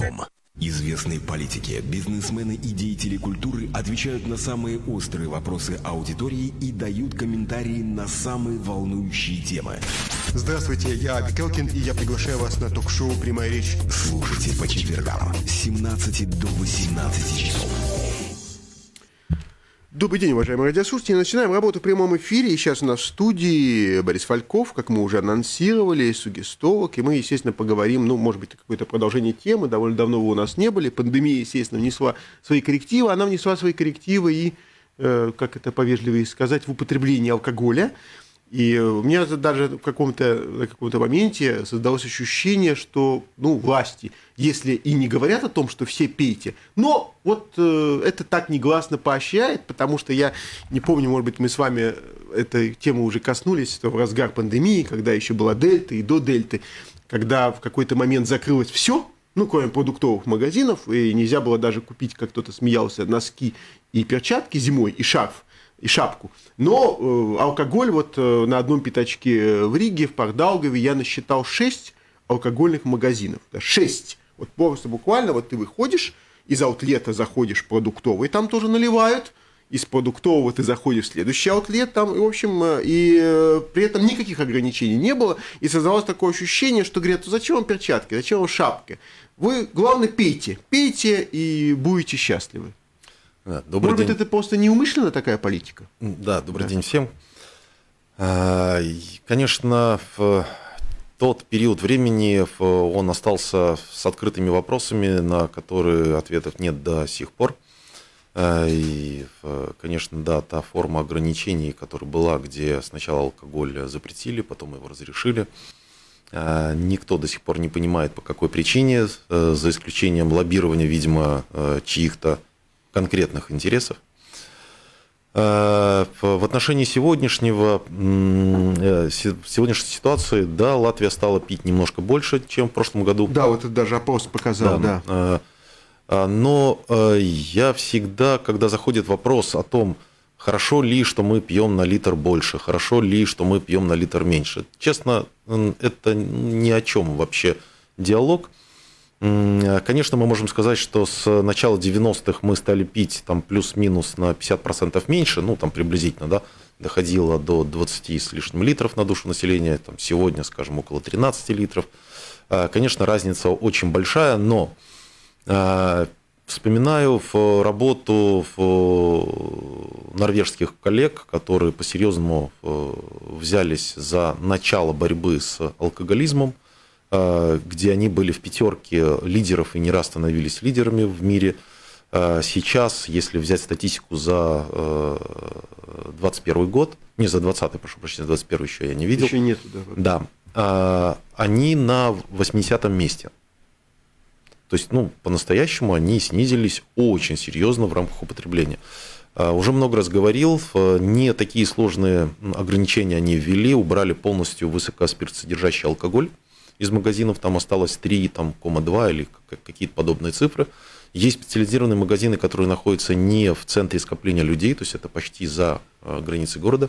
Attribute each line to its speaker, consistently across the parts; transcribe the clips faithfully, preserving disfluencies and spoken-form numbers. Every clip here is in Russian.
Speaker 1: ком. Известные политики, бизнесмены и деятели культуры отвечают на самые острые вопросы аудитории и дают комментарии на самые волнующие темы.
Speaker 2: Здравствуйте, я Бекелкин, и я приглашаю вас на ток-шоу «Прямая речь».
Speaker 1: Слушайте по четвергам с семнадцати до восемнадцати часов.
Speaker 2: Добрый день, уважаемые радиослушатели. Начинаем работу в прямом эфире. И сейчас у нас в студии Борис Фальков, как мы уже анонсировали, сугестолог. И мы, естественно, поговорим, ну, может быть, какое-то продолжение темы. Довольно давно вы у нас не были. Пандемия, естественно, внесла свои коррективы. Она внесла свои коррективы и, э, как это повежливее сказать, в употреблении алкоголя. И у меня даже в каком-то, на каком-то моменте создалось ощущение, что, ну, власти, если и не говорят о том, что все пейте, но вот э, это так негласно поощряет, потому что я не помню, может быть, мы с вами этой темы уже коснулись в разгар пандемии, когда еще была дельта и до дельты, когда в какой-то момент закрылось все, ну, кроме продуктовых магазинов, и нельзя было даже купить, как кто-то смеялся, носки и перчатки зимой, и шарф, и шапку. Но э, алкоголь вот э, на одном пятачке в Риге, в Пардаугаве, я насчитал шесть алкогольных магазинов. Да, шесть. Вот просто буквально вот ты выходишь, из аутлета заходишь в продуктовый, там тоже наливают, из продуктового ты заходишь в следующий аутлет, там, и, в общем, э, и э, при этом никаких ограничений не было, и создалось такое ощущение, что говорят, зачем вам перчатки, зачем вам шапка? Вы, главное, пейте, пейте и будете счастливы.
Speaker 3: Да, добрый
Speaker 2: Может
Speaker 3: день.
Speaker 2: быть, это просто неумышленно такая политика?
Speaker 3: Да, добрый
Speaker 2: Да.
Speaker 3: день всем. Конечно, в тот период времени он остался с открытыми вопросами, на которые ответов нет до сих пор. И, конечно, да, та форма ограничений, которая была, где сначала алкоголь запретили, потом его разрешили, никто до сих пор не понимает, по какой причине, за исключением лоббирования, видимо, чьих-то конкретных интересов. В отношении сегодняшнего, сегодняшней ситуации, да, Латвия стала пить немножко больше, чем в прошлом году.
Speaker 2: Да, вот это даже опрос показал, да.
Speaker 3: да. Но я всегда, когда заходит вопрос о том, хорошо ли, что мы пьем на литр больше, хорошо ли, что мы пьем на литр меньше, честно, это ни о чем вообще диалог. Конечно, мы можем сказать, что с начала девяностых мы стали пить там плюс-минус на пятьдесят процентов меньше, ну там приблизительно, да, доходило до двадцати с лишним литров на душу населения, там, сегодня, скажем, около тринадцати литров. Конечно, разница очень большая, но вспоминаю в работу в норвежских коллег, которые по-серьезному взялись за начало борьбы с алкоголизмом, где они были в пятерке лидеров и не раз становились лидерами в мире. Сейчас, если взять статистику за двадцать первый год, не за двадцатый, прошу прощения, двадцать первый еще я не видел.
Speaker 2: Еще нету, да.
Speaker 3: Да, они на восьмидесятом месте. То есть, ну, по-настоящему они снизились очень серьезно в рамках употребления. Уже много раз говорил, не такие сложные ограничения они ввели, убрали полностью высокоспиртосодержащий алкоголь. Из магазинов там осталось три целых два десятых или какие-то подобные цифры. Есть специализированные магазины, которые находятся не в центре скопления людей, то есть это почти за границей города.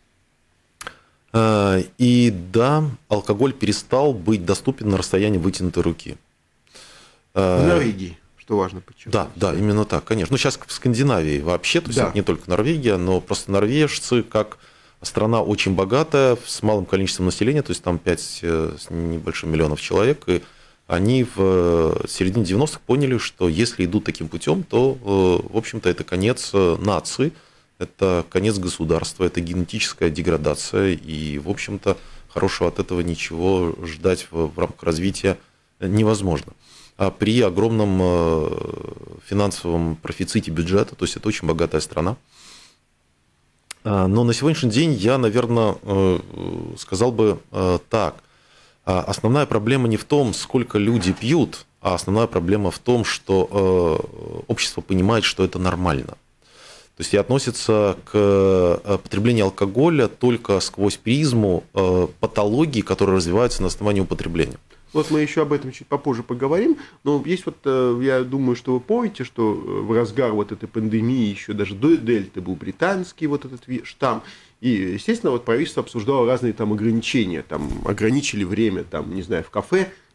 Speaker 3: И да, алкоголь перестал быть доступен на расстоянии вытянутой руки.
Speaker 2: В Норвегии, что важно подчеркнуть.
Speaker 3: Да, да, именно так, конечно. Ну, сейчас в Скандинавии вообще, то есть
Speaker 2: да.
Speaker 3: это не только Норвегия, но просто норвежцы, как страна очень богатая, с малым количеством населения, то есть там пять с небольшим миллионов человек, и они в середине девяностых поняли, что если идут таким путем, то, в общем-то, это конец нации, это конец государства, это генетическая деградация, и, в общем-то, хорошего от этого ничего ждать в, в рамках развития невозможно. А при огромном финансовом профиците бюджета, то есть это очень богатая страна. Но на сегодняшний день я, наверное, сказал бы так. Основная проблема не в том, сколько люди пьют, а основная проблема в том, что общество понимает, что это нормально. То есть и относится к потреблению алкоголя только сквозь призму патологий, которые развиваются на основании употребления.
Speaker 2: Вот мы еще об этом чуть попозже поговорим, но есть вот, я думаю, что вы помните, что в разгар вот этой пандемии, еще даже до дельты, был британский вот этот штамм, и, естественно, вот правительство обсуждало разные там ограничения, там ограничили время, там, не знаю, в кафе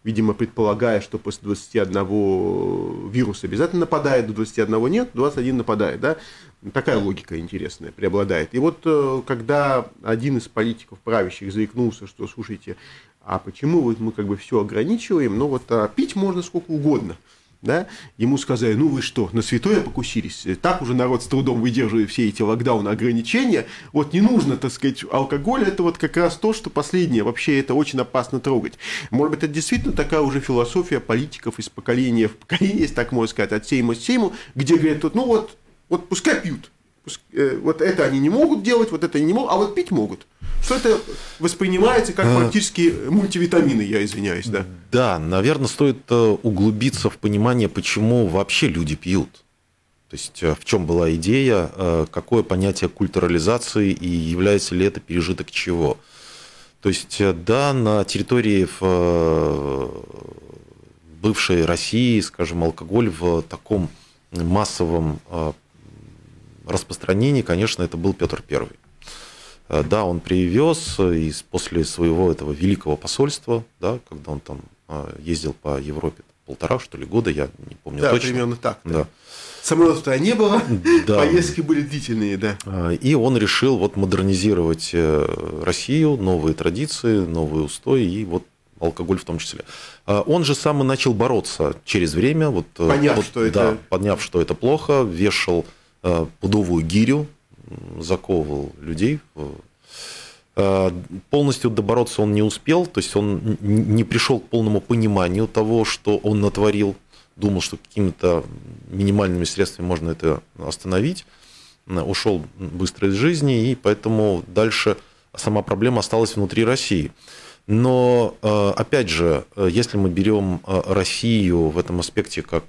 Speaker 2: видимо, предполагая, что после двадцати одного вирус обязательно нападает, до двадцати одного нет, двадцать один нападает, да? Такая логика интересная преобладает. И вот когда один из политиков правящих заикнулся, что, слушайте, а почему вот мы как бы все ограничиваем, ну вот а пить можно сколько угодно, да? Ему сказали, ну вы что, на святое покусились? Так уже народ с трудом выдерживает все эти локдауны, ограничения. Вот не нужно, так сказать, алкоголь, это вот как раз то, что последнее. Вообще это очень опасно трогать. Может быть, это действительно такая уже философия политиков из поколения в поколение, если так можно сказать, от сейма к сейму, где говорят, ну вот, вот пускай пьют. Вот это они не могут делать, вот это они не могут, а вот пить могут. Что это воспринимается как практически мультивитамины, я извиняюсь, да?
Speaker 3: Да, наверное, стоит углубиться в понимание, почему вообще люди пьют. То есть в чем была идея, какое понятие культурализации и является ли это пережиток чего. То есть, да, на территории бывшей России, скажем, алкоголь в таком массовом распространении, конечно, это был Петр Первый. Да, он привез из, после своего этого великого посольства, да, когда он там ездил по Европе полтора, что ли, года, я не помню
Speaker 2: да,
Speaker 3: точно.
Speaker 2: Да, примерно так. Да.
Speaker 3: Да.
Speaker 2: Самолетов-то не было, да. Поездки были длительные, да.
Speaker 3: И он решил вот модернизировать Россию, новые традиции, новые устои и вот алкоголь в том числе. Он же сам и начал бороться через время, вот,
Speaker 2: поняв,
Speaker 3: вот,
Speaker 2: что
Speaker 3: да,
Speaker 2: это...
Speaker 3: поняв, что это плохо, вешал пудовую гирю, заковывал людей. Полностью добороться он не успел, то есть он не пришел к полному пониманию того, что он натворил, думал, что какими-то минимальными средствами можно это остановить, ушел быстро из жизни, и поэтому дальше сама проблема осталась внутри России. Но, опять же, если мы берем Россию в этом аспекте как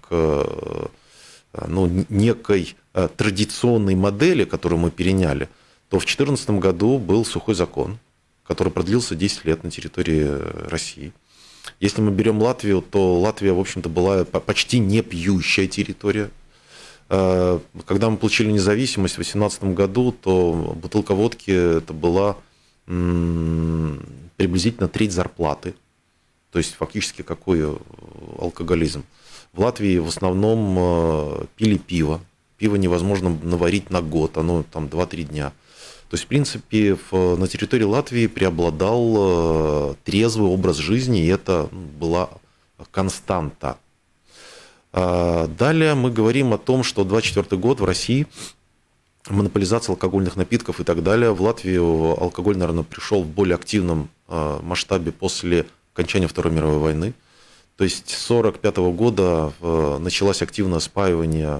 Speaker 3: ну, некой традиционной модели, которую мы переняли, то в две тысячи четырнадцатом году был сухой закон, который продлился десять лет на территории России. Если мы берем Латвию, то Латвия, в общем-то, была почти не пьющая территория. Когда мы получили независимость в две тысячи восемнадцатом году, то бутылка водки это была приблизительно треть зарплаты. То есть фактически какой алкоголизм. В Латвии в основном пили пиво. Пиво невозможно наварить на год, оно там два-три дня. То есть, в принципе, в, на территории Латвии преобладал трезвый образ жизни, и это была константа. Далее мы говорим о том, что двадцать четвёртый год в России, монополизация алкогольных напитков и так далее. В Латвию алкоголь, наверное, пришел в более активном масштабе после окончания Второй мировой войны. То есть с тысяча девятьсот сорок пятого года началось активное спаивание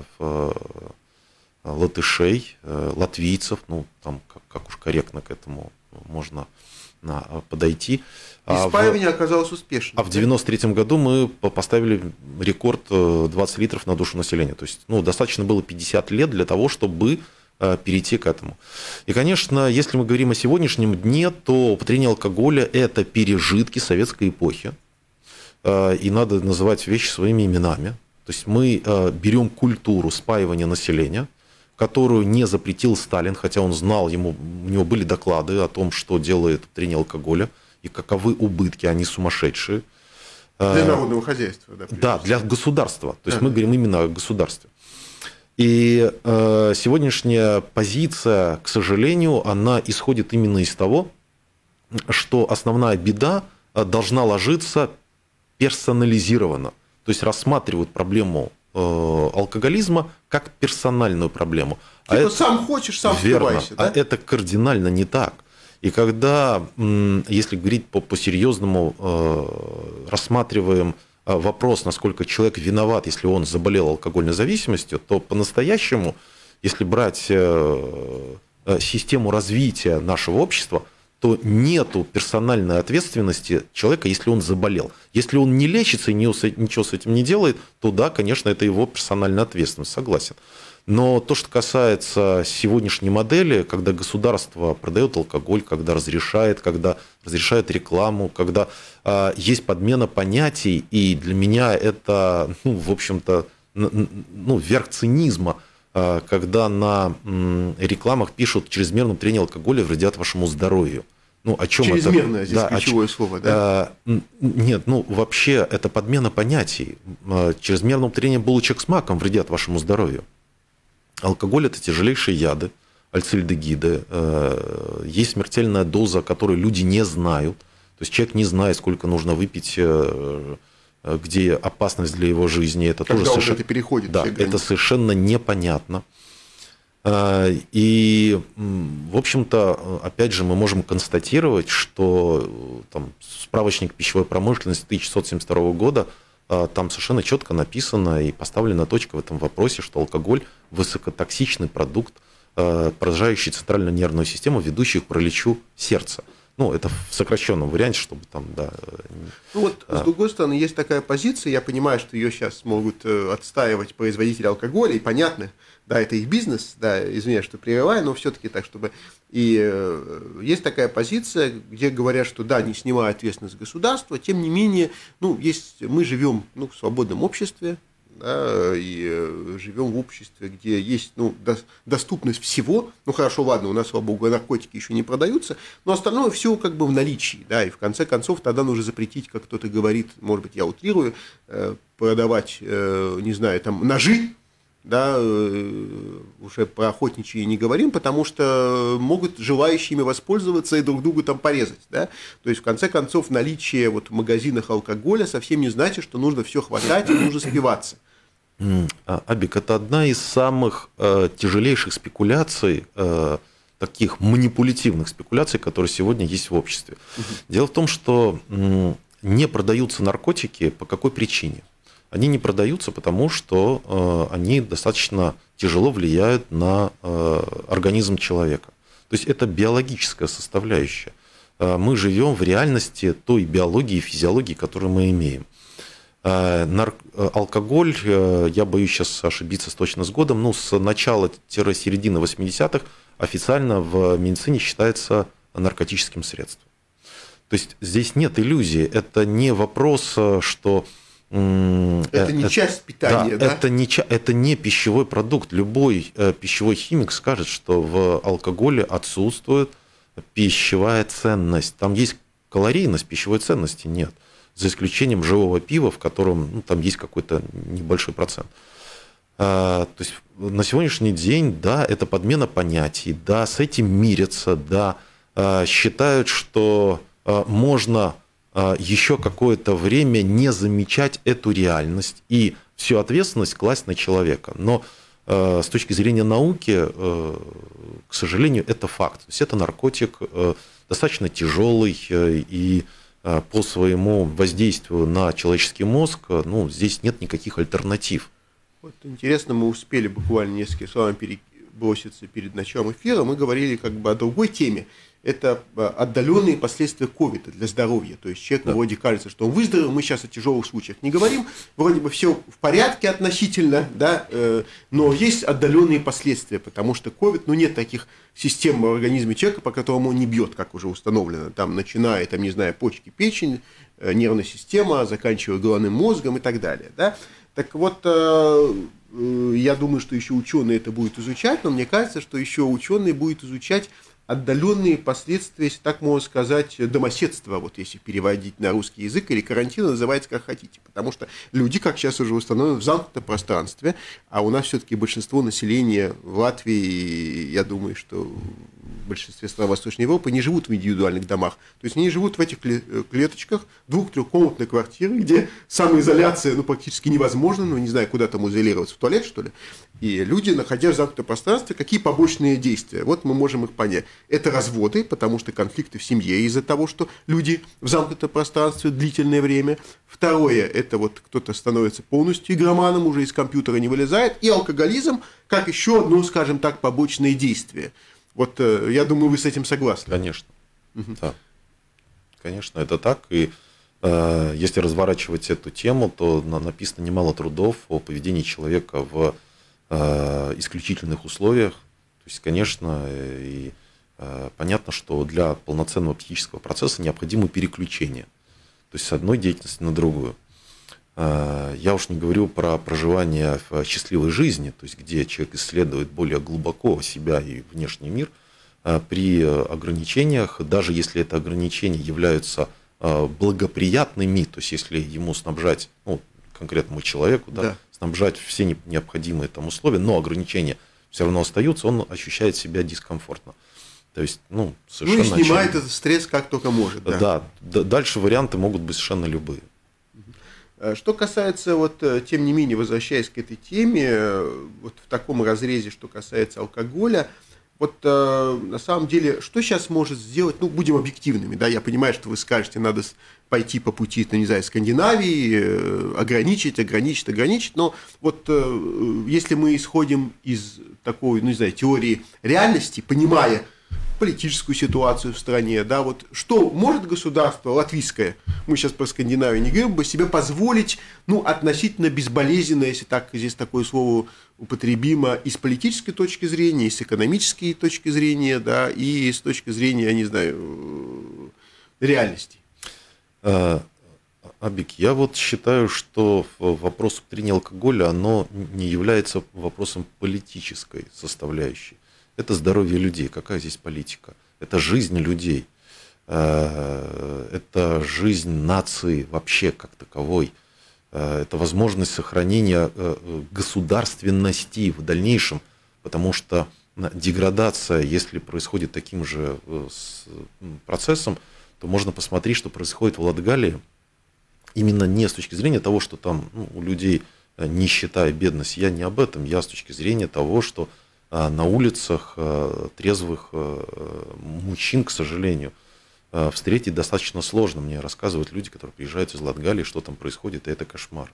Speaker 3: латышей, латвийцев, ну, там, как, как уж корректно к этому можно подойти.
Speaker 2: И спаивание а в, оказалось успешным.
Speaker 3: А в девяносто третьем году мы поставили рекорд двадцать литров на душу населения. То есть, ну, достаточно было пятьдесят лет для того, чтобы перейти к этому. И, конечно, если мы говорим о сегодняшнем дне, то употребление алкоголя – это пережитки советской эпохи. И надо называть вещи своими именами. То есть мы берем культуру спаивания населения, которую не запретил Сталин, хотя он знал, ему, у него были доклады о том, что делает употребление алкоголя и каковы убытки, они сумасшедшие.
Speaker 2: Для народного хозяйства. Да,
Speaker 3: да, для государства. То есть да. Мы говорим именно о государстве. И э, сегодняшняя позиция, к сожалению, она исходит именно из того, что основная беда должна ложиться персонализированно. То есть рассматривают проблему алкоголизма как персональную проблему.
Speaker 2: Типа
Speaker 3: а это,
Speaker 2: сам хочешь, сам
Speaker 3: верно,
Speaker 2: спивайся. Да?
Speaker 3: А это кардинально не так. И когда, если говорить по, по-серьезному, рассматриваем вопрос, насколько человек виноват, если он заболел алкогольной зависимостью, то по-настоящему, если брать систему развития нашего общества, то нету персональной ответственности человека, если он заболел. Если он не лечится и ничего с этим не делает, то да, конечно, это его персональная ответственность, согласен. Но то, что касается сегодняшней модели, когда государство продает алкоголь, когда разрешает, когда разрешает рекламу, когда э, есть подмена понятий, и для меня это, ну, в общем-то, ну, верх цинизма, э, когда на э, рекламах пишут: чрезмерное употребление алкоголя вредят вашему здоровью. Ну, о чем
Speaker 2: Чрезмерное
Speaker 3: это?
Speaker 2: здесь
Speaker 3: Да,
Speaker 2: ключевое
Speaker 3: о...
Speaker 2: слово, да?
Speaker 3: А, нет, ну, вообще, это подмена понятий. Чрезмерное употребление булочек с маком вредят вашему здоровью. Алкоголь – это тяжелейшие яды, альцильдегиды. Есть смертельная доза, которую люди не знают. То есть человек не знает, сколько нужно выпить, где опасность для его жизни. Это
Speaker 2: Когда
Speaker 3: тоже
Speaker 2: он
Speaker 3: совершенно...
Speaker 2: это переходит.
Speaker 3: Да, это совершенно непонятно. И, в общем-то, опять же, мы можем констатировать, что там, справочник пищевой промышленности тысяча девятьсот семьдесят второго года, там совершенно четко написано и поставлена точка в этом вопросе, что алкоголь – высокотоксичный продукт, поражающий центральную нервную систему, ведущий к параличу сердца. Ну, это в сокращенном варианте, чтобы там, да...
Speaker 2: Ну вот, а... с другой стороны, есть такая позиция, я понимаю, что ее сейчас могут отстаивать производители алкоголя, и понятно, да, это их бизнес, да, извиняюсь, что прерываю, но все-таки так, чтобы... И э, есть такая позиция, где говорят, что да, не снимая ответственность государства, тем не менее, ну, есть, мы живем ну, в свободном обществе, да, и э, живем в обществе, где есть ну, до, доступность всего. Ну хорошо, ладно, у нас, слава богу, наркотики еще не продаются, но остальное все как бы в наличии. Да, и в конце концов тогда нужно запретить, как кто-то говорит, может быть, я утрирую, э, продавать, э, не знаю, там ножи. Да, э, уже про охотничьи не говорим, потому что могут желающими воспользоваться и друг друга там порезать. Да? То есть, в конце концов, наличие вот, в магазинах алкоголя совсем не значит, что нужно все хватать и нужно спиваться.
Speaker 3: Абик, это одна из самых э, тяжелейших спекуляций, э, таких манипулятивных спекуляций, которые сегодня есть в обществе. Угу. Дело в том, что э, не продаются наркотики по какой причине? Они не продаются, потому что э, они достаточно тяжело влияют на э, организм человека. То есть это биологическая составляющая. Э, мы живем в реальности той биологии и физиологии, которую мы имеем. Э, нар... Алкоголь, э, я боюсь сейчас ошибиться точно с годом, но с начала-середины восьмидесятых официально в медицине считается наркотическим средством. То есть здесь нет иллюзии. Это не вопрос, что...
Speaker 2: Это не это, часть питания, да? да?
Speaker 3: Это, не, это не пищевой продукт. Любой э, пищевой химик скажет, что в алкоголе отсутствует пищевая ценность. Там есть калорийность, пищевой ценности нет. За исключением живого пива, в котором ну, там есть какой-то небольшой процент. А, то есть на сегодняшний день, да, это подмена понятий, да, с этим мирятся, да, а, считают, что а, можно... еще какое-то время не замечать эту реальность и всю ответственность класть на человека. Но э, с точки зрения науки, э, к сожалению, это факт. То есть это наркотик э, достаточно тяжелый э, и э, по своему воздействию на человеческий мозг, э, ну, здесь нет никаких альтернатив.
Speaker 2: Вот интересно, мы успели буквально несколько словами переброситься перед началом эфира. Мы говорили как бы о другой теме. Это отдаленные последствия ковида для здоровья. То есть человеку да. вроде кажется, что он выздоровел, мы сейчас о тяжелых случаях не говорим, вроде бы все в порядке относительно, да, э, но есть отдаленные последствия, потому что ковид, ну нет таких систем в организме человека, по которому он не бьет, как уже установлено, там начиная, там, не знаю, почки, печень, э, нервная система, заканчивая головным мозгом и так далее. Да? Так вот, э, э, я думаю, что еще ученые это будут изучать, но мне кажется, что еще ученые будут изучать отдаленные последствия, если так можно сказать, домоседства, вот если переводить на русский язык, или карантина, называется как хотите. Потому что люди, как сейчас уже установлено, в замкнутом пространстве, а у нас все-таки большинство населения в Латвии, я думаю, что в большинстве стран Восточной Европы не живут в индивидуальных домах. То есть они живут в этих клеточках, двух-трехкомнатной квартиры, где самоизоляция ну, практически невозможна, ну не знаю, куда там изолироваться, в туалет, что ли. И люди, находясь в замкнутом пространстве, какие побочные действия? Вот мы можем их понять. Это разводы, потому что конфликты в семье из-за того, что люди в замкнутом пространстве длительное время. Второе, это вот кто-то становится полностью игроманом, уже из компьютера не вылезает. И алкоголизм, как еще одно, скажем так, побочное действие. Вот я думаю, вы с этим согласны.
Speaker 3: Конечно. Угу. Да. Конечно, это так. И э, если разворачивать эту тему, то написано немало трудов о поведении человека в э, исключительных условиях. То есть, конечно, и э, понятно, что для полноценного психического процесса необходимо переключение. То есть с одной деятельности на другую. Э, я уж не говорю про проживание в счастливой жизни, то есть где человек исследует более глубоко себя и внешний мир. при ограничениях, даже если это ограничения являются благоприятными, то есть если ему снабжать, ну, конкретному человеку, да, да. снабжать все необходимые там условия, но ограничения все равно остаются, он ощущает себя дискомфортно. То есть, ну, совершенно
Speaker 2: ну и снимает
Speaker 3: очевидно.
Speaker 2: этот стресс как только может.
Speaker 3: Да. Да, дальше варианты могут быть совершенно любые.
Speaker 2: Что касается, вот, тем не менее, возвращаясь к этой теме, вот в таком разрезе, что касается алкоголя, вот на самом деле, что сейчас может сделать, ну, будем объективными, да, я понимаю, что вы скажете, надо пойти по пути, ну, не знаю, Скандинавии, ограничить, ограничить, ограничить, но вот если мы исходим из такой, ну, не знаю, теории реальности, понимая политическую ситуацию в стране, да, вот что может государство латвийское, мы сейчас про Скандинавию не говорим, бы себе позволить, ну, относительно безболезненно, если так здесь такое слово употребимо, и с политической точки зрения, и с экономической точки зрения, да, и с точки зрения, я не знаю, реальности.
Speaker 3: Абик, я вот считаю, что вопрос употребления алкоголя, оно не является вопросом политической составляющей. Это здоровье людей. Какая здесь политика? Это жизнь людей. Это жизнь нации вообще как таковой. Это возможность сохранения государственности в дальнейшем. Потому что деградация, если происходит таким же процессом, то можно посмотреть, что происходит в Латгалии. Именно не с точки зрения того, что там, ну, у людей нищета и бедность. Я не об этом. Я с точки зрения того, что на улицах трезвых мужчин, к сожалению, встретить достаточно сложно. Мне рассказывают люди, которые приезжают из Латгалии, что там происходит, и это кошмар.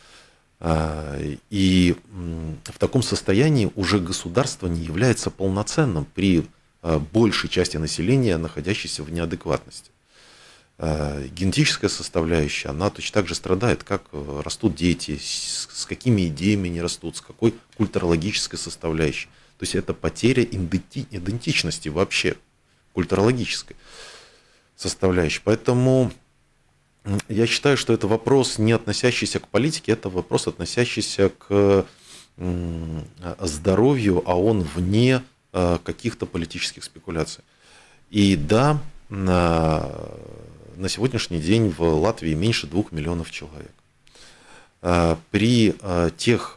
Speaker 3: И в таком состоянии уже государство не является полноценным при большей части населения, находящейся в неадекватности. Генетическая составляющая, она точно так же страдает, как растут дети, с какими идеями они растут, с какой культурологической составляющей. То есть это потеря идентичности вообще, культурологической составляющей. Поэтому я считаю, что это вопрос, не относящийся к политике, это вопрос, относящийся к здоровью, а он вне каких-то политических спекуляций. И да, на, на сегодняшний день в Латвии меньше двух миллионов человек. При тех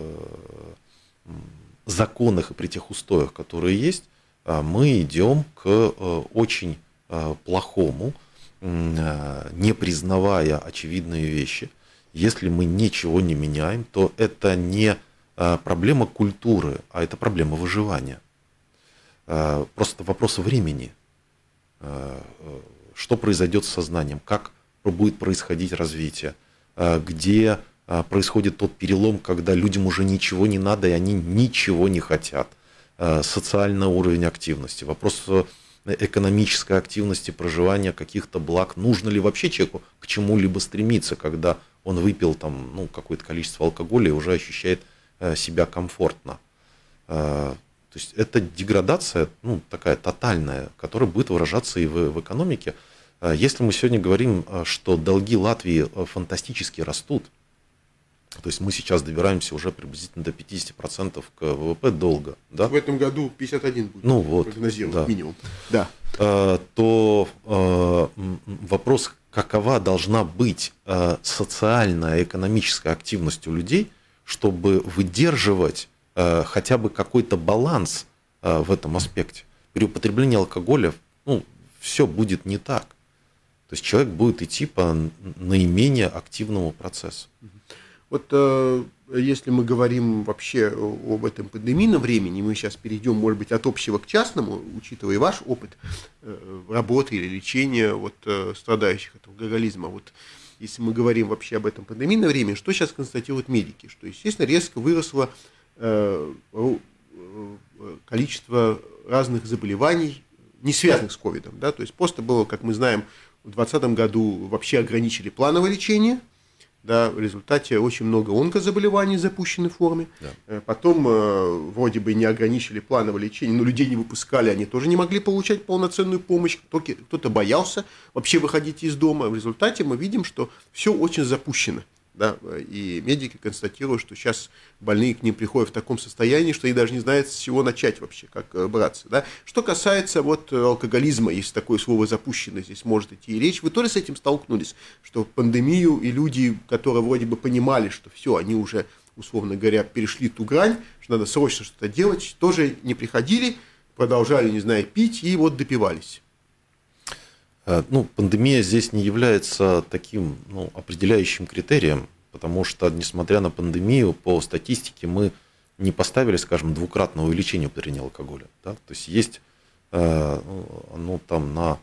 Speaker 3: законах и при тех устоях, которые есть, мы идем к очень плохому, не признавая очевидные вещи. Если мы ничего не меняем, то это не проблема культуры, а это проблема выживания. Просто вопрос времени. Что произойдет с сознанием, как будет происходить развитие, где происходит тот перелом, когда людям уже ничего не надо, и они ничего не хотят. Социальный уровень активности, вопрос экономической активности, проживания каких-то благ. Нужно ли вообще человеку к чему-либо стремиться, когда он выпил там, ну, какое-то количество алкоголя и уже ощущает себя комфортно. То есть это деградация, ну, такая тотальная, которая будет выражаться и в, в экономике. Если мы сегодня говорим, что долги Латвии фантастически растут, то есть мы сейчас добираемся уже приблизительно до пятидесяти процентов к ВВП долга. Да?
Speaker 2: В этом году пятьдесят один будет,
Speaker 3: ну, вот,
Speaker 2: прогнозировать,
Speaker 3: да.
Speaker 2: минимум. Да.
Speaker 3: То вопрос, какова должна быть социальная, экономическая активность у людей, чтобы выдерживать хотя бы какой-то баланс в этом аспекте. При употреблении алкоголя, ну, все будет не так. То есть человек будет идти по наименее активному процессу.
Speaker 2: Вот э, если мы говорим вообще об этом пандемийном времени, мы сейчас перейдем, может быть, от общего к частному, учитывая ваш опыт э, работы или лечения вот, э, страдающих от алкоголизма. Вот, если мы говорим вообще об этом пандемийном времени, что сейчас констатируют медики? Что, естественно, резко выросло э, количество разных заболеваний, не связанных с ковидом. Да? То есть просто было, как мы знаем, в двадцатом году вообще ограничили плановое лечение. Да, в результате очень много онкозаболеваний запущены в форме. Да. Потом э, вроде бы не ограничили плановое лечение, но людей не выпускали, они тоже не могли получать полноценную помощь. Кто-то боялся вообще выходить из дома. В результате мы видим, что все очень запущено. Да? И медики констатируют, что сейчас больные к ним приходят в таком состоянии, что они даже не знают, с чего начать вообще, как браться. Да? Что касается вот алкоголизма, если такое слово запущено, здесь может идти и речь, вы тоже с этим столкнулись, что в пандемию и люди, которые вроде бы понимали, что все, они уже, условно говоря, перешли ту грань, что надо срочно что-то делать, тоже не приходили, продолжали, не знаю, пить и вот допивались.
Speaker 3: Ну, пандемия здесь не является таким ну, определяющим критерием, потому что, несмотря на пандемию, по статистике мы не поставили, скажем, двукратное увеличение употребления алкоголя. Да? То есть есть ну, там, на,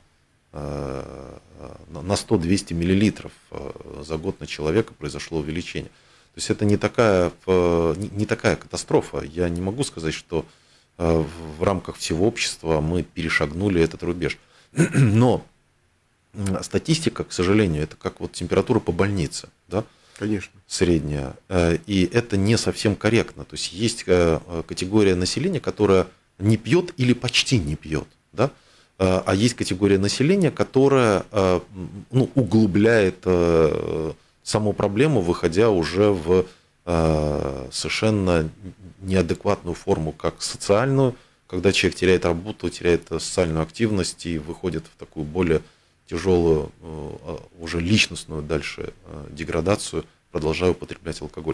Speaker 3: на сто-двести миллилитров за год на человека произошло увеличение. То есть это не такая, не такая катастрофа. Я не могу сказать, что в рамках всего общества мы перешагнули этот рубеж. Но статистика, к сожалению, это как вот температура по больнице, да?
Speaker 2: Конечно.
Speaker 3: Средняя. И это не совсем корректно. То есть есть категория населения, которая не пьет или почти не пьет, да? А есть категория населения, которая ну, углубляет саму проблему, выходя уже в совершенно неадекватную форму, как социальную, когда человек теряет работу, теряет социальную активность и выходит в такую более тяжелую, уже личностную дальше деградацию, продолжая употреблять алкоголь.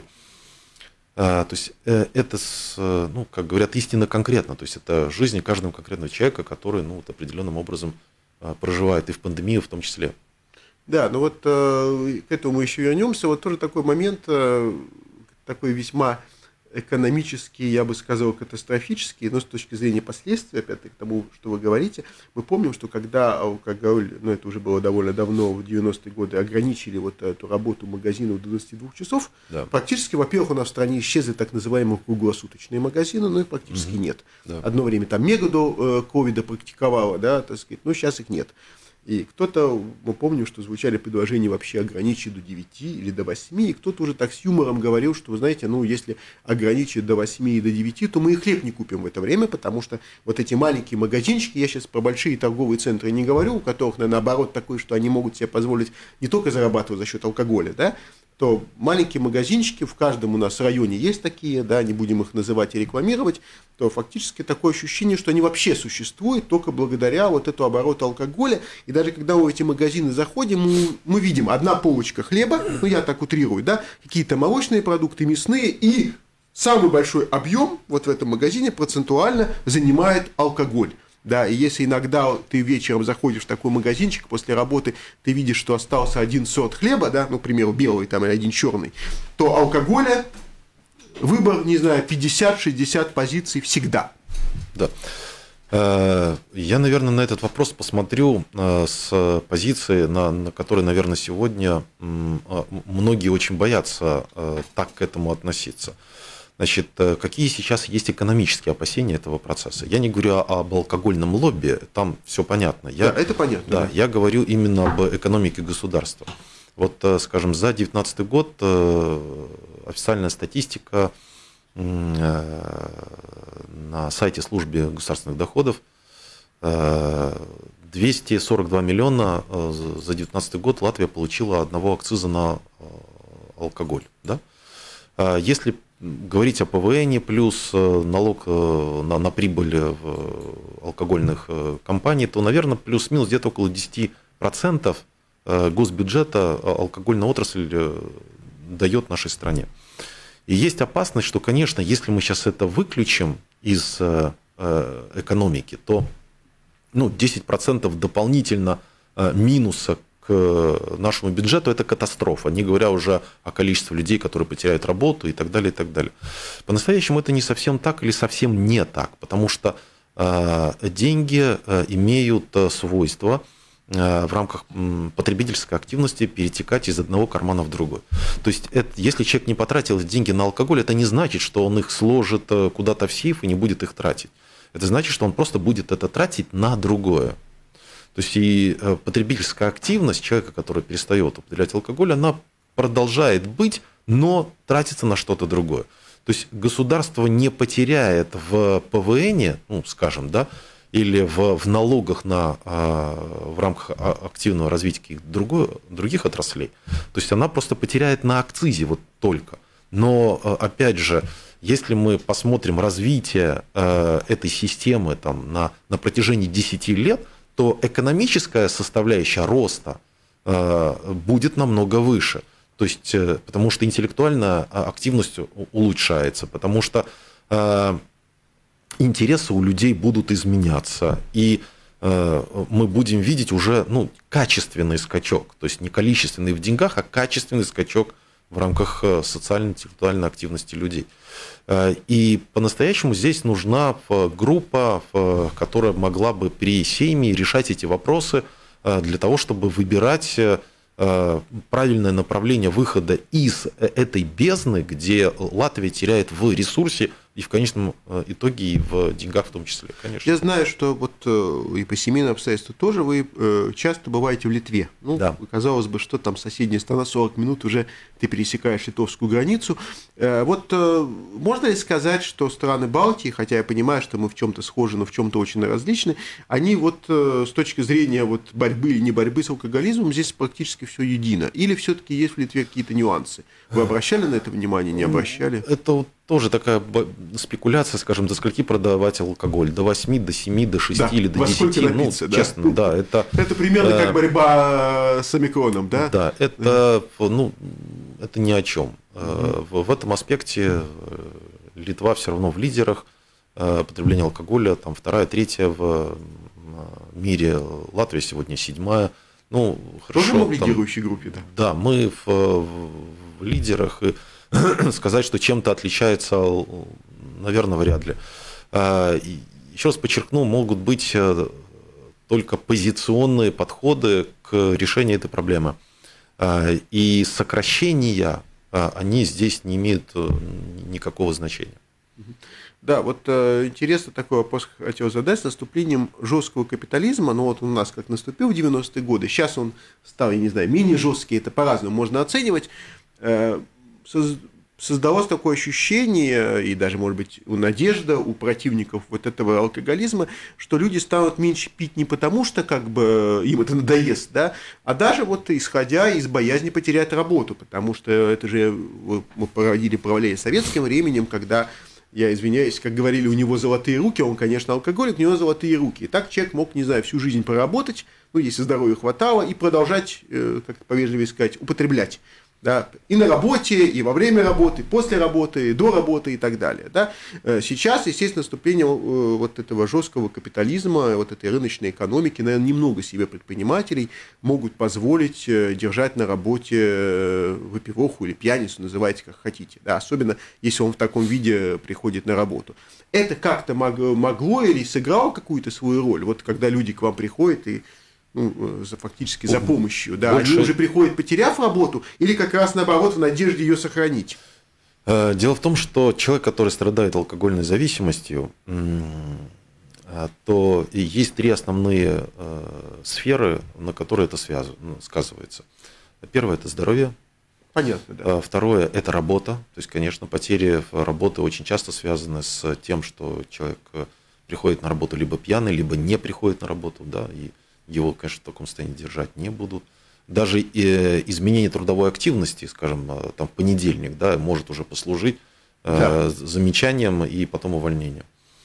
Speaker 3: То есть это, ну, как говорят, истинно конкретно. То есть это жизнь каждого конкретного человека, который ну, вот определенным образом проживает и в пандемию в том числе.
Speaker 2: Да, ну вот к этому мы еще вернемся. Вот тоже такой момент, такой весьма экономический, я бы сказал, катастрофический, но с точки зрения последствий, опять-таки, к тому, что вы говорите, мы помним, что когда алкоголь, ну это уже было довольно давно, в девяностые годы, ограничили вот эту работу магазинов до двадцати двух часов, да. Практически, во-первых, у нас в стране исчезли так называемые круглосуточные магазины, но их практически угу. нет. Да. Одно время там Мега до ковида практиковала, да, так сказать, но сейчас их нет. И кто-то, мы помним, что звучали предложения вообще ограничить до девяти или до восьми, и кто-то уже так с юмором говорил, что, вы знаете, ну, если ограничить до восьми и до девяти, то мы и хлеб не купим в это время, потому что вот эти маленькие магазинчики, я сейчас про большие торговые центры не говорю, у которых, наоборот, такое, что они могут себе позволить не только зарабатывать за счет алкоголя, да, то маленькие магазинчики, в каждом у нас районе есть такие, да, не будем их называть и рекламировать, то фактически такое ощущение, что они вообще существуют только благодаря вот этому обороту алкоголя. И даже когда мы в эти магазины заходим, мы, мы видим одна полочка хлеба, ну я так утрирую, да, какие-то молочные продукты, мясные, и самый большой объем вот в этом магазине процентуально занимает алкоголь. Да, и если иногда ты вечером заходишь в такой магазинчик, после работы ты видишь, что остался один сорт хлеба, да, ну, к примеру, белый там или один черный, то алкоголя выбор, не знаю, пятьдесят-шестьдесят позиций всегда.
Speaker 3: Да. Я, наверное, на этот вопрос посмотрю с позиции, на, на которой, наверное, сегодня многие очень боятся так к этому относиться. Значит, какие сейчас есть экономические опасения этого процесса? Я не говорю об алкогольном лобби, там все понятно. Я,
Speaker 2: да, это понятно.
Speaker 3: Да, да, я говорю именно об экономике государства. Вот, скажем, за две тысячи девятнадцатый год официальная статистика на сайте службы государственных доходов двести сорок два миллиона за две тысячи девятнадцатый год Латвия получила одного акциза на алкоголь. Да? Если говорить о ПВН плюс налог на, на прибыль в алкогольных компаний, то, наверное, плюс-минус где-то около десять процентов госбюджета алкогольная отрасль дает нашей стране. И есть опасность, что, конечно, если мы сейчас это выключим из экономики, то ну, десять процентов дополнительно минуса к нашему бюджету – это катастрофа, не говоря уже о количестве людей, которые потеряют работу и так далее, и так далее. По-настоящему это не совсем так или совсем не так, потому что деньги имеют свойство в рамках потребительской активности перетекать из одного кармана в другой. То есть, это, если человек не потратил деньги на алкоголь, это не значит, что он их сложит куда-то в сейф и не будет их тратить. Это значит, что он просто будет это тратить на другое. То есть, и потребительская активность человека, который перестает употреблять алкоголь, она продолжает быть, но тратится на что-то другое. То есть, государство не потеряет в ПВН, ну, скажем, да, или в, в налогах на, в рамках активного развития другой, других отраслей, то есть она просто потеряет на акцизе вот только. Но, опять же, если мы посмотрим развитие этой системы там, на, на протяжении десяти лет, то экономическая составляющая роста будет намного выше. То есть, потому что интеллектуальная активность улучшается, потому что интересы у людей будут изменяться, и э, мы будем видеть уже ну, качественный скачок, то есть не количественный в деньгах, а качественный скачок в рамках социально-интеллектуальной активности людей. Э, и по-настоящему здесь нужна группа, которая могла бы при сейме решать эти вопросы э, для того, чтобы выбирать э, правильное направление выхода из этой бездны, где Латвия теряет в ресурсе, и в конечном итоге и в деньгах в том числе, конечно.
Speaker 2: Я знаю, что вот и по семейным обстоятельствам тоже вы часто бываете в Литве. Ну, да. Казалось бы, что там соседняя страна, сорок минут уже ты пересекаешь литовскую границу. Вот можно ли сказать, что страны Балтии, хотя я понимаю, что мы в чем-то схожи, но в чем-то очень различны, они вот с точки зрения вот борьбы или не борьбы с алкоголизмом здесь практически все едино? Или все-таки есть в Литве какие-то нюансы? Вы обращали на это внимание, не обращали?
Speaker 3: Это вот тоже такая спекуляция, скажем, до скольки продавать алкоголь? До восьми, до семи, до шести да, или до десяти?
Speaker 2: Напиться,
Speaker 3: ну,
Speaker 2: да?
Speaker 3: честно, да. Это,
Speaker 2: это примерно э, как борьба с омикроном, да?
Speaker 3: Да, это, ну, это ни о чем. Mm-hmm. В, в этом аспекте Литва все равно в лидерах потребления алкоголя, там вторая, третья в мире, Латвия сегодня седьмая. Ну, хорошо.
Speaker 2: Тоже мы в лидирующей группе, да?
Speaker 3: Да, мы в, в, в лидерах, и сказать, что чем-то отличается, наверное, вряд ли. Еще раз подчеркну, могут быть только позиционные подходы к решению этой проблемы. И сокращения, они здесь не имеют никакого значения.
Speaker 2: Да, вот э, интересно такой вопрос хотел задать. С наступлением жесткого капитализма, ну вот он у нас как наступил в девяностые годы, сейчас он стал, я не знаю, менее жесткий, это по-разному можно оценивать, э, соз, создалось такое ощущение, и даже, может быть, надежда у противников вот этого алкоголизма, что люди станут меньше пить не потому, что как бы им это надоест, да, а даже вот исходя из боязни потерять работу, потому что это же мы проводили параллели с советским временем, когда... Я извиняюсь, как говорили, у него золотые руки, он, конечно, алкоголик, у него золотые руки. И так человек мог, не знаю, всю жизнь проработать, ну, если здоровья хватало, и продолжать, как-то повежливее сказать, употреблять. Да, и на работе, и во время работы, и после работы, и до работы и так далее. Да. Сейчас, естественно, наступление вот этого жесткого капитализма, вот этой рыночной экономики, наверное, немного себе предпринимателей могут позволить держать на работе выпивоху или пьяницу, называйте как хотите, да, особенно если он в таком виде приходит на работу. Это как-то могло или сыграло какую-то свою роль, вот когда люди к вам приходят и ну, за, фактически за помощью, да, больше... они уже приходят, потеряв работу, или как раз наоборот в надежде ее сохранить?
Speaker 3: Дело в том, что человек, который страдает алкогольной зависимостью, то есть три основные сферы, на которые это связано, сказывается. Первое – это здоровье.
Speaker 2: Понятно, да.
Speaker 3: Второе – это работа. То есть, конечно, потери работы очень часто связаны с тем, что человек приходит на работу либо пьяный, либо не приходит на работу, да, и его, конечно, в таком состоянии держать не будут. Даже изменение трудовой активности, скажем, там, в понедельник, да, может уже послужить да. замечанием и потом увольнением.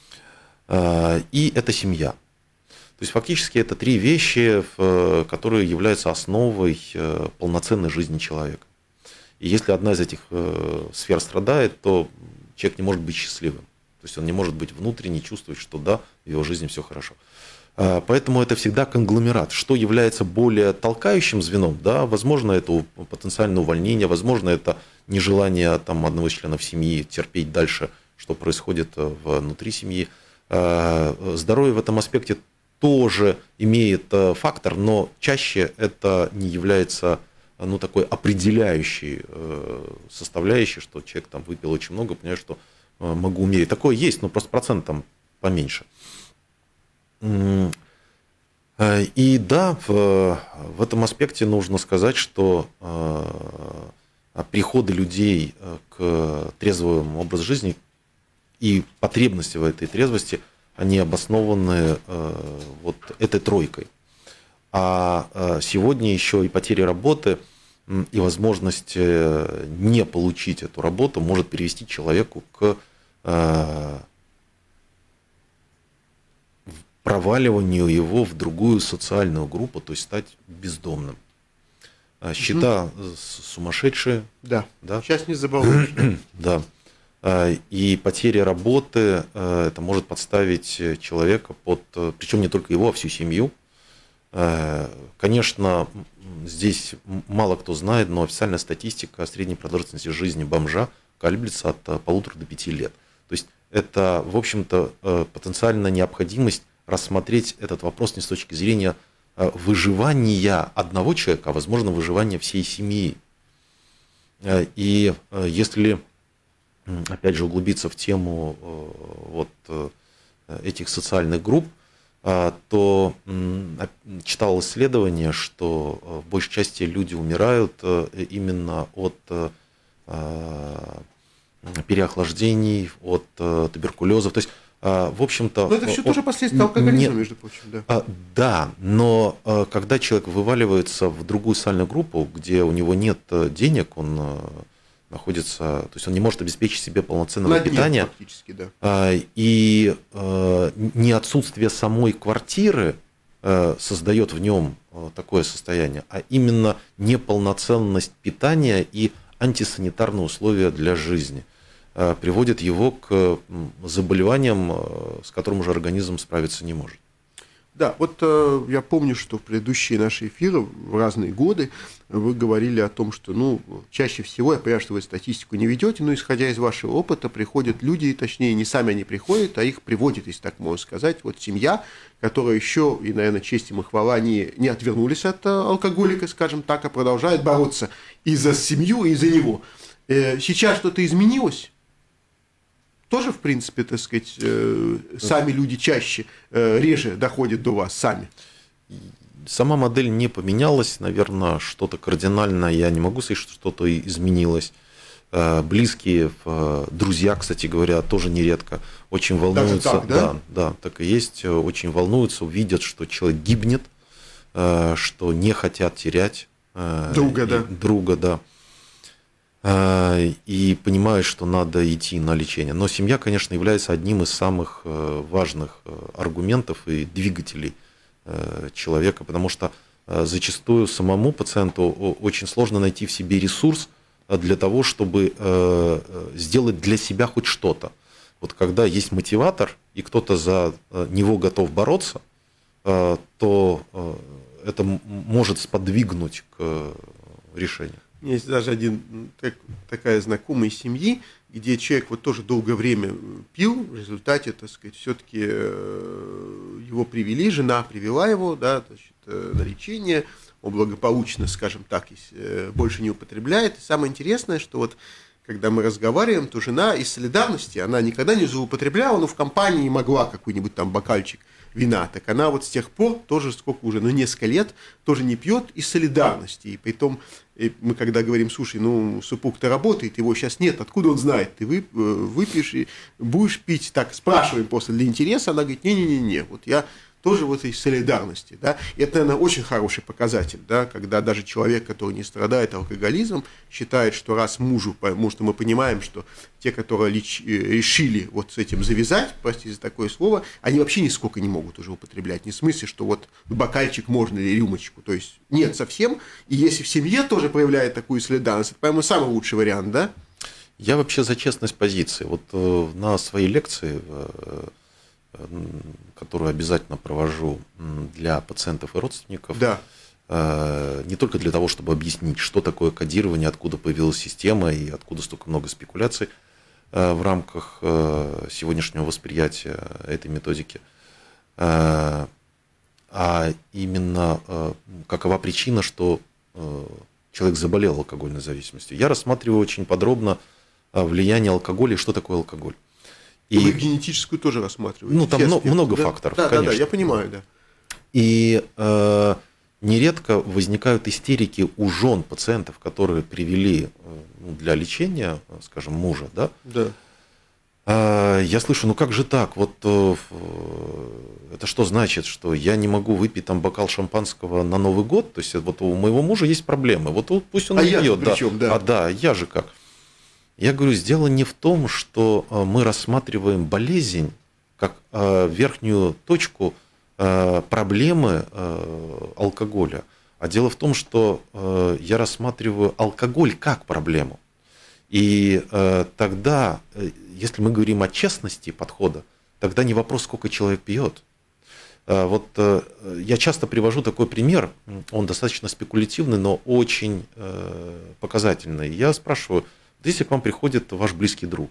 Speaker 3: И это семья. То есть, фактически, это три вещи, которые являются основой полноценной жизни человека. И если одна из этих сфер страдает, то человек не может быть счастливым. То есть, он не может быть внутренне чувствовать, что да, в его жизни все хорошо. Поэтому это всегда конгломерат. Что является более толкающим звеном, да, возможно, это потенциальное увольнение, возможно, это нежелание там, одного из членов семьи терпеть дальше, что происходит внутри семьи. Здоровье в этом аспекте тоже имеет фактор, но чаще это не является ну, такой определяющей составляющей, что человек там выпил очень много, понимает, что могу умереть. Такое есть, но просто процент там поменьше. И да, в, в этом аспекте нужно сказать, что э, приходы людей к трезвому образу жизни и потребности в этой трезвости они обоснованы вот этой тройкой. А сегодня еще и потеря работы и возможность не получить эту работу может привести человеку к проваливанию его в другую социальную группу, то есть стать бездомным. Счета угу. сумасшедшие.
Speaker 2: Да.
Speaker 3: да,
Speaker 2: сейчас не забываешь.
Speaker 3: Да. И потеря работы, это может подставить человека под, причем не только его, а всю семью. Конечно, здесь мало кто знает, но официальная статистика средней продолжительности жизни бомжа колеблется от полутора до пяти лет. То есть это, в общем-то, потенциальная необходимость рассмотреть этот вопрос не с точки зрения выживания одного человека, а, возможно, выживания всей семьи. И если, опять же, углубиться в тему вот этих социальных групп, то читал исследование, что в большей части люди умирают именно от переохлаждений, от туберкулеза. То есть, в общем-то...
Speaker 2: Но это все тоже последствия алкоголизма,
Speaker 3: не,
Speaker 2: между прочим. Да.
Speaker 3: да, но когда человек вываливается в другую социальную группу, где у него нет денег, он находится... То есть он не может обеспечить себе полноценного питания.
Speaker 2: Фактически, да.
Speaker 3: И не отсутствие самой квартиры создает в нем такое состояние, а именно неполноценность питания и антисанитарные условия для жизни приводит его к заболеваниям, с которым уже организм справиться не может.
Speaker 2: Да, вот э, я помню, что в предыдущие наши эфиры в разные годы вы говорили о том, что, ну, чаще всего, я понимаю, что вы статистику не ведете, но исходя из вашего опыта, приходят люди, точнее, не сами они приходят, а их приводят, если так можно сказать, вот семья, которая еще, и, наверное, честь им и хвала, не, не отвернулись от алкоголика, скажем так, а продолжает бороться и за семью, и за него. Э, сейчас что-то изменилось? Тоже, в принципе, так сказать, сами люди чаще, реже доходят до вас сами?
Speaker 3: Сама модель не поменялась, наверное, что-то кардинально, я не могу сказать, что что-то изменилось. Близкие, друзья, кстати говоря, тоже нередко очень волнуются.
Speaker 2: Так, да?
Speaker 3: Да, да, так и есть, очень волнуются, увидят, что человек гибнет, что не хотят терять
Speaker 2: друга, да.
Speaker 3: друга, да. И понимают, что надо идти на лечение. Но семья, конечно, является одним из самых важных аргументов и двигателей человека, потому что зачастую самому пациенту очень сложно найти в себе ресурс для того, чтобы сделать для себя хоть что-то. Вот когда есть мотиватор, и кто-то за него готов бороться, то это может сподвигнуть к решению.
Speaker 2: Есть даже один, так, такая знакомая семьи, где человек вот тоже долгое время пил, в результате, так сказать, все-таки его привели, жена привела его, да, значит, на лечение, он благополучно, скажем так, больше не употребляет. И самое интересное, что вот когда мы разговариваем, то жена из солидарности, она никогда не злоупотребляла, но в компании могла какой-нибудь там бокальчик вина, так она вот с тех пор тоже сколько уже, ну несколько лет, тоже не пьет из солидарности. И притом мы когда говорим, слушай, ну супруг-то работает, его сейчас нет, откуда он знает, ты выпьешь и будешь пить, так спрашиваем после для интереса, она говорит, не-не-не, вот я тоже вот из солидарности, да, и это, наверное, очень хороший показатель, да, когда даже человек, который не страдает алкоголизмом, считает, что раз мужу, потому что мы понимаем, что те, которые леч, решили вот с этим завязать, простите за такое слово, они вообще нисколько не могут уже употреблять, не в смысле, что вот бокальчик можно или рюмочку, то есть нет совсем, и если в семье тоже проявляет такую солидарность, это, по-моему, самый лучший вариант, да?
Speaker 3: Я вообще за честность позиции, вот э, на своей лекции, э, которую обязательно провожу для пациентов и родственников,
Speaker 2: да.
Speaker 3: Не только для того, чтобы объяснить, что такое кодирование, откуда появилась система и откуда столько много спекуляций в рамках сегодняшнего восприятия этой методики, а именно какова причина, что человек заболел алкогольной зависимостью. Я рассматриваю очень подробно влияние алкоголя и что такое алкоголь.
Speaker 2: И вы генетическую тоже рассматриваете?
Speaker 3: Ну, там много, много
Speaker 2: да?
Speaker 3: факторов,
Speaker 2: да,
Speaker 3: конечно.
Speaker 2: Да, да, я понимаю, да.
Speaker 3: И э, нередко возникают истерики у жен пациентов, которые привели для лечения, скажем, мужа, да?
Speaker 2: Да.
Speaker 3: Я слышу, ну как же так? Вот это что значит, что я не могу выпить там бокал шампанского на Новый год? То есть вот у моего мужа есть проблемы, вот пусть он
Speaker 2: а
Speaker 3: не пьет.
Speaker 2: Да. да.
Speaker 3: А да, я же как? Я говорю, дело не в том, что мы рассматриваем болезнь как верхнюю точку проблемы алкоголя, а дело в том, что я рассматриваю алкоголь как проблему. И э, тогда, если мы говорим о честности подхода, тогда не вопрос, сколько человек пьет. Э, вот э, я часто привожу такой пример, он достаточно спекулятивный, но очень э, показательный. Я спрашиваю, если к вам приходит ваш близкий друг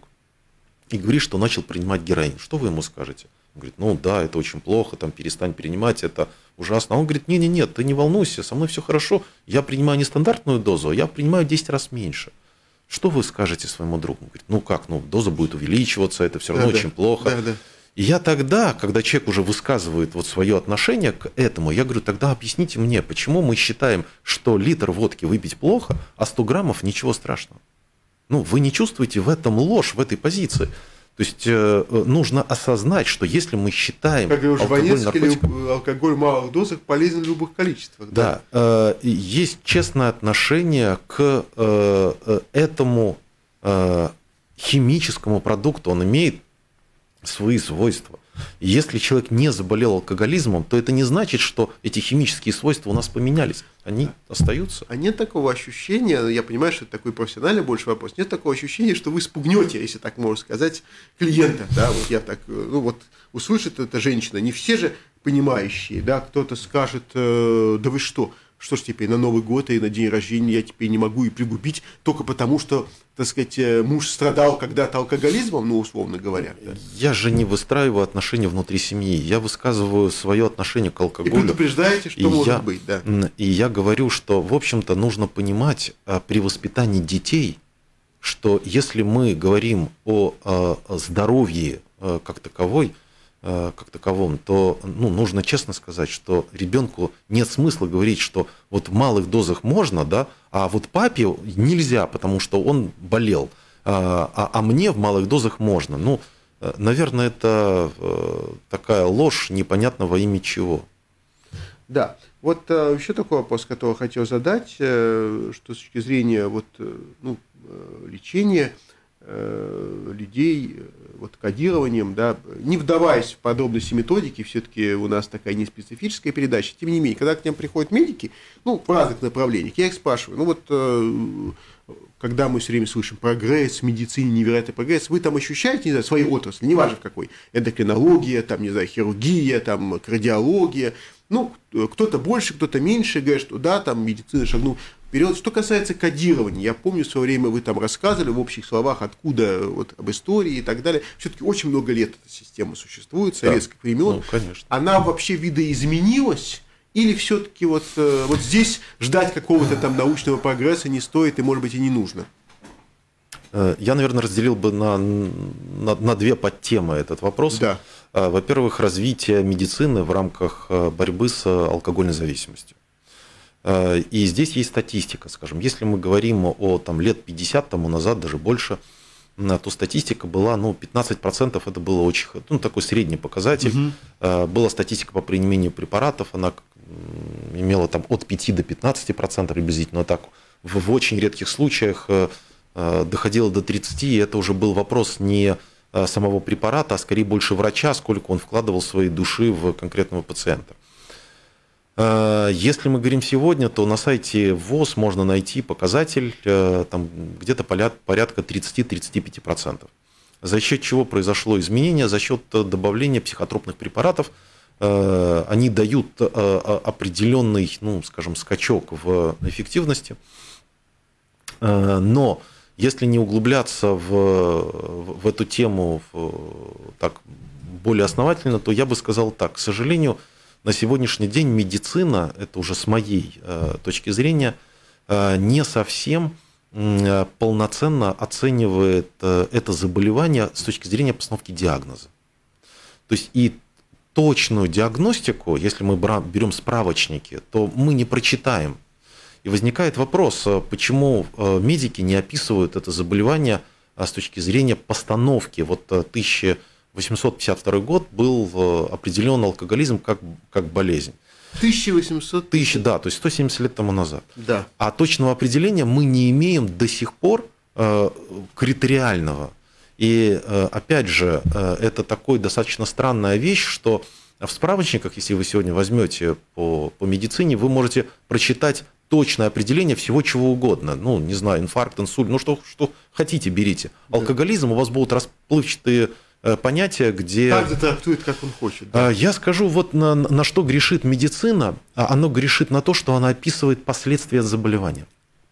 Speaker 3: и говорит, что начал принимать героин, что вы ему скажете? Он говорит, ну да, это очень плохо, там, перестань принимать, это ужасно. А он говорит, не-не-не, ты не волнуйся, со мной все хорошо, я принимаю не стандартную дозу, а я принимаю в десять раз меньше. Что вы скажете своему другу? Он говорит, ну как, ну доза будет увеличиваться, это все равно да, очень да, плохо.
Speaker 2: Да, да.
Speaker 3: И я тогда, когда человек уже высказывает вот свое отношение к этому, я говорю, тогда объясните мне, почему мы считаем, что литр водки выпить плохо, а сто граммов ничего страшного. Ну, вы не чувствуете в этом ложь, в этой позиции. То есть э, нужно осознать, что если мы считаем
Speaker 2: как
Speaker 3: алкоголь, наркотик...
Speaker 2: алкоголь в малых дозах полезен в любых количествах.
Speaker 3: Да, да. Э, есть честное отношение к э, этому э, химическому продукту, он имеет свои свойства. И если человек не заболел алкоголизмом, то это не значит, что эти химические свойства у нас поменялись. Они остаются.
Speaker 2: А нет такого ощущения, я понимаю, что это такой профессиональный больше вопрос, нет такого ощущения, что вы спугнете, если так можно сказать, клиента. Да, вот я так, ну вот услышит эта женщина, не все же понимающие, да, кто-то скажет, да вы что, что ж теперь на Новый год и на день рождения я теперь не могу и пригубить только потому, что, так сказать, муж страдал когда-то алкоголизмом, ну, условно говоря. Да.
Speaker 3: Я же не выстраиваю отношения внутри семьи, я высказываю свое отношение к алкоголю.
Speaker 2: И предупреждаете, что
Speaker 3: и
Speaker 2: может
Speaker 3: я,
Speaker 2: быть, да.
Speaker 3: И я говорю, что, в общем-то, нужно понимать при воспитании детей, что если мы говорим о, о здоровье как таковой, как таковом, то ну, нужно честно сказать, что ребенку нет смысла говорить, что вот в малых дозах можно, да, а вот папе нельзя, потому что он болел, а, а мне в малых дозах можно. Ну, наверное, это такая ложь непонятно во имя чего.
Speaker 2: Да, вот еще такой вопрос, который хотел задать, что с точки зрения вот, ну, лечения людей вот, кодированием, да, не вдаваясь в подробности методики, все-таки у нас такая неспецифическая передача, тем не менее, когда к нам приходят медики, ну, в разных направлениях, я их спрашиваю, ну вот, когда мы все время слышим прогресс в медицине, невероятный прогресс, вы там ощущаете, не знаю, своей отрасли, неважно в какой, эндокринология, там, не знаю, хирургия, там, кардиология, ну, кто-то больше, кто-то меньше, говорят, что да, там медицина шагнула вперед. Что касается кодирования, я помню, в свое время вы там рассказывали в общих словах, откуда, вот, об истории и так далее. Все-таки очень много лет эта система существует, советских да, времен.
Speaker 3: Ну, конечно.
Speaker 2: Она вообще видоизменилась? Или все-таки вот, вот здесь ждать какого-то там научного прогресса не стоит и, может быть, и не нужно?
Speaker 3: Я, наверное, разделил бы на, на, на две подтемы этот вопрос.
Speaker 2: Да.
Speaker 3: Во-первых, развитие медицины в рамках борьбы с алкогольной зависимостью. И здесь есть статистика, скажем, если мы говорим о там, лет пятьдесят тому назад, даже больше, то статистика была, ну, пятнадцать процентов это было очень, ну, такой средний показатель. Угу. Была статистика по применению препаратов, она имела там от пяти до пятнадцати процентов приблизительно так. В, в очень редких случаях доходило до тридцати, и это уже был вопрос не самого препарата, а скорее больше врача, сколько он вкладывал своей души в конкретного пациента. Если мы говорим сегодня, то на сайте ВОЗ можно найти показатель там, где-то порядка тридцати-тридцати пяти процентов. За счет чего произошло изменение? За счет добавления психотропных препаратов. Они дают определенный, ну, скажем, скачок в эффективности. Но если не углубляться в, в эту тему в, так, более основательно, то я бы сказал так. К сожалению, на сегодняшний день медицина, это уже с моей э, точки зрения, э, не совсем э, полноценно оценивает э, это заболевание с точки зрения постановки диагноза. То есть и точную диагностику, если мы берем справочники, то мы не прочитаем. И возникает вопрос, почему медики не описывают это заболевание с точки зрения постановки. Вот тысяча восемьсот пятьдесят второй год был определен алкоголизм как, как болезнь.
Speaker 2: тысяча восемьсот?
Speaker 3: Тысяча, да, то есть сто семьдесят лет тому назад.
Speaker 2: Да.
Speaker 3: А точного определения мы не имеем до сих пор э, критериального. И э, опять же, э, это такой достаточно странная вещь, что в справочниках, если вы сегодня возьмете по, по медицине, вы можете прочитать точное определение всего чего угодно. Ну, не знаю, инфаркт, инсульт, ну что, что хотите, берите. Алкоголизм, у вас будут расплывчатые понятия, где...
Speaker 2: Каждый трактует, как он хочет. Да?
Speaker 3: Я скажу, вот на, на что грешит медицина. Оно грешит на то, что она описывает последствия заболевания.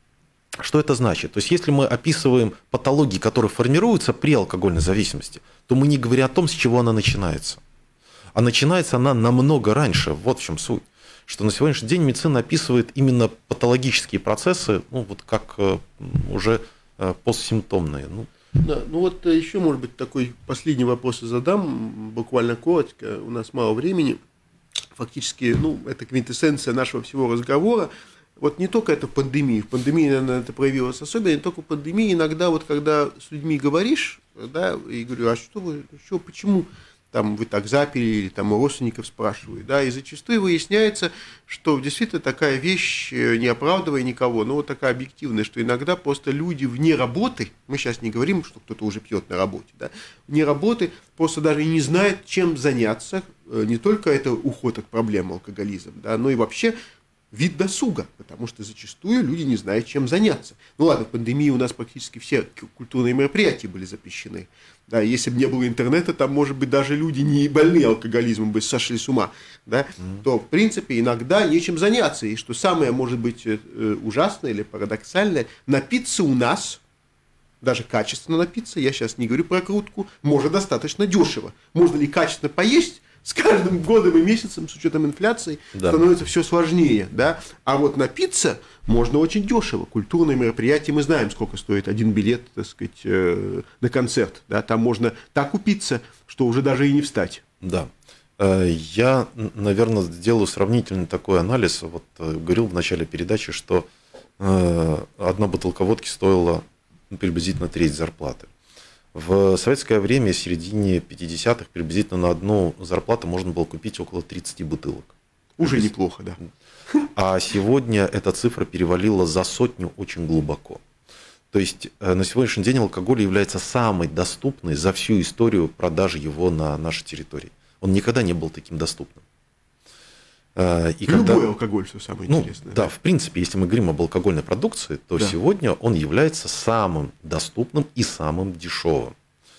Speaker 3: Что это значит? То есть, если мы описываем патологии, которые формируются при алкогольной зависимости, то мы не говорим о том, с чего она начинается. А начинается она намного раньше. Вот в чем суть. Что на сегодняшний день медицина описывает именно патологические процессы, ну, вот как уже постсимптомные. Ну,
Speaker 2: Да, ну вот еще, может быть, такой последний вопрос я задам, буквально коротко, у нас мало времени. Фактически, ну, это квинтэссенция нашего всего разговора. Вот не только это пандемия, в пандемии, наверное, это проявилось особенно, не только в пандемии, иногда вот когда с людьми говоришь, да, и говорю, а что вы, что, почему там вы так заперли, или там у родственников спрашивают, да, и зачастую выясняется, что действительно такая вещь, не оправдывая никого, но вот такая объективная, что иногда просто люди вне работы, мы сейчас не говорим, что кто-то уже пьет на работе, да, вне работы просто даже и не знают, чем заняться, не только это уход от проблемы алкоголизма, да, но и вообще вид досуга, потому что зачастую люди не знают, чем заняться. Ну ладно, в пандемии у нас практически все культурные мероприятия были запрещены. Да, если бы не было интернета, там, может быть, даже люди не больные алкоголизмом бы сошли с ума, да, mm-hmm. то, в принципе, иногда нечем заняться. И что самое, может быть, ужасное или парадоксальное, напиться у нас, даже качественно напиться, я сейчас не говорю про крутку, можно достаточно дешево. Можно ли качественно поесть? С каждым годом и месяцем, с учетом инфляции, да. становится все сложнее. Да? А вот напиться можно очень дешево. Культурные мероприятия, мы знаем, сколько стоит один билет, так сказать, э, на концерт. Да? Там можно так упиться, что уже даже и не встать.
Speaker 3: Да. Я, наверное, сделаю сравнительный такой анализ. Вот говорил в начале передачи, что одна бутылка водки стоила приблизительно треть зарплаты. В советское время, в середине пятидесятых, приблизительно на одну зарплату можно было купить около тридцати бутылок.
Speaker 2: Уже есть... неплохо, да.
Speaker 3: А сегодня эта цифра перевалила за сотню очень глубоко. То есть на сегодняшний день алкоголь является самой доступной за всю историю продажи его на нашей территории. Он никогда не был таким доступным.
Speaker 2: И Любой когда... алкоголь, все самое
Speaker 3: ну,
Speaker 2: интересное.
Speaker 3: Да, в принципе, если мы говорим об алкогольной продукции, то да. сегодня он является самым доступным и самым дешевым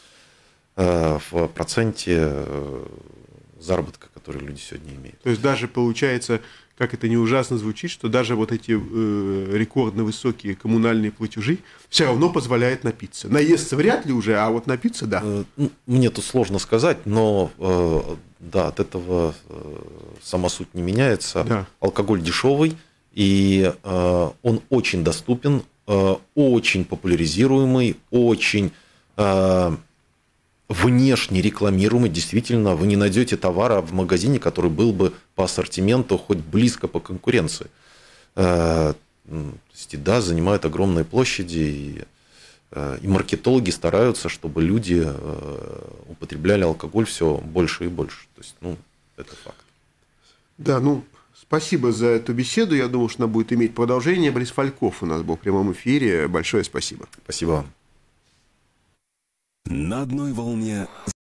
Speaker 3: в проценте заработка, который люди сегодня имеют.
Speaker 2: То есть даже получается, как это не ужасно звучит, что даже вот эти э, рекордно высокие коммунальные платежи все равно позволяют напиться. Наесться вряд ли уже, а вот напиться, да.
Speaker 3: Мне тут сложно сказать, но э, да, от этого э, сама суть не меняется. Да. Алкоголь дешевый, и э, он очень доступен, э, очень популяризируемый, очень... Э, внешне рекламируемый, действительно, вы не найдете товара в магазине, который был бы по ассортименту хоть близко по конкуренции. То есть, да, занимают огромные площади, и, и маркетологи стараются, чтобы люди употребляли алкоголь все больше и больше. То есть, ну, это факт.
Speaker 2: Да, ну, спасибо за эту беседу. Я думаю, что она будет иметь продолжение. Борис Фальков у нас был в прямом эфире. Большое спасибо.
Speaker 3: Спасибо вам.
Speaker 1: На одной волне